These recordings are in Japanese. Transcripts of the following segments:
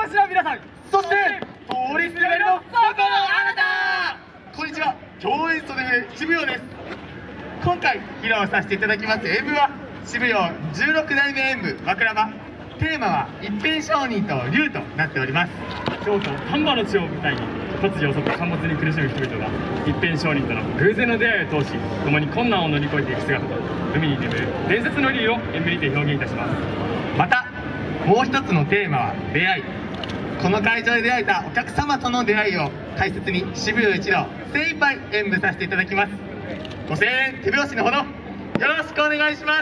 しの皆さん、そして通りすがりのそこのあなた。こんにちは、共演袖笛渋谷です。今回披露させていただきます演舞は渋谷16代目演舞枕場。テーマは一辺商人と竜となっております。京都丹波の地を舞台に突如襲った陥没に苦しむ人々が一辺商人との偶然の出会いを通し、共に困難を乗り越えていく姿と海に眠る伝説の竜を演舞にて表現いたします。またもう一つのテーマは出会い。この会場で出会えたお客様との出会いを大切に渋谷一同精一杯演舞させていただきます。ご声援手拍子のほどよろしくお願いします。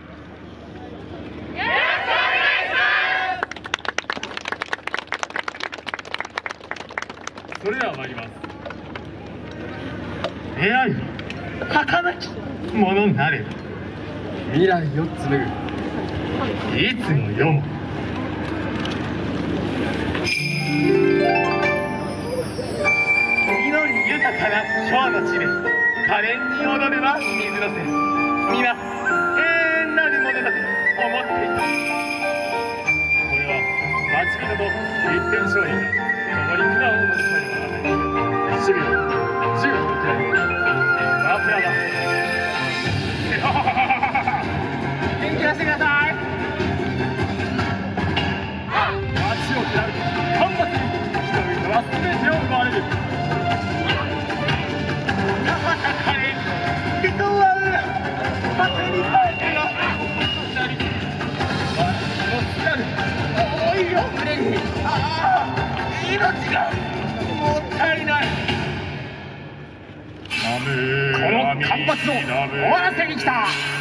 それでは参ります。出会い儚きものなれば未来を紡ぐいつも世も緑豊かな今日の地で可憐に踊れば水のせ皆永遠なるものだと思っていた。これは町人と一辺商人が共に苦難を乗り越える物語。渋谷16代目枕場。元気出してください。街を開く干ばつに人々は全てを奪われる。人は果てに耐えてが重いよ胸に命がもったいない。この干ばつを終わらせに来た。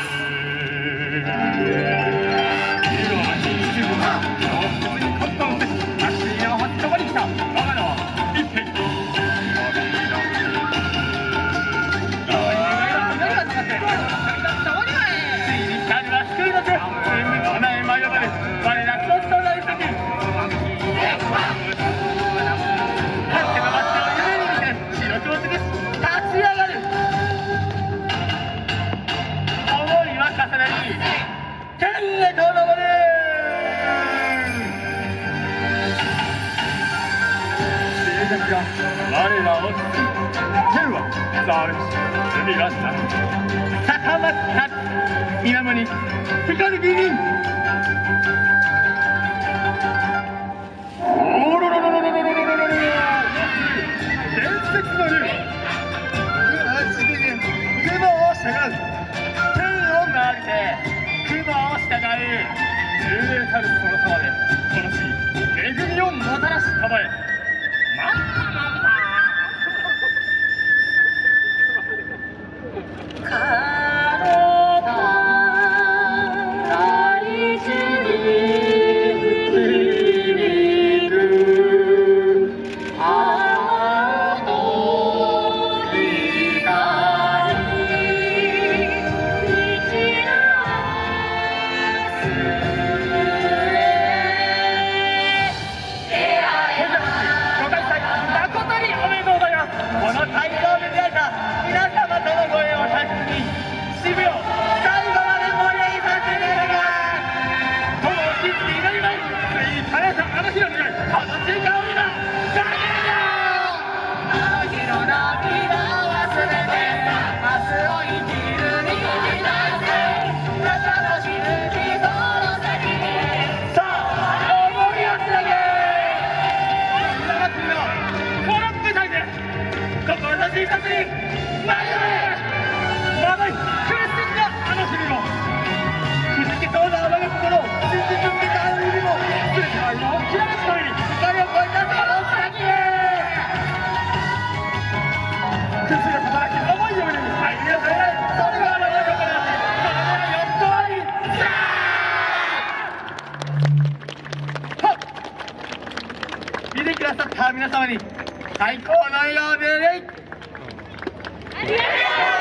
我らを天はざるし海らしさ高松立水面に光る美人。おろろろろろろろろろろろ伝説の竜雲を従う天を回りて雲を従う幽霊たるその様でこの地に恵みをもたらしたまえ。見てくださった皆様に最高の笑顔でね。ありがとう。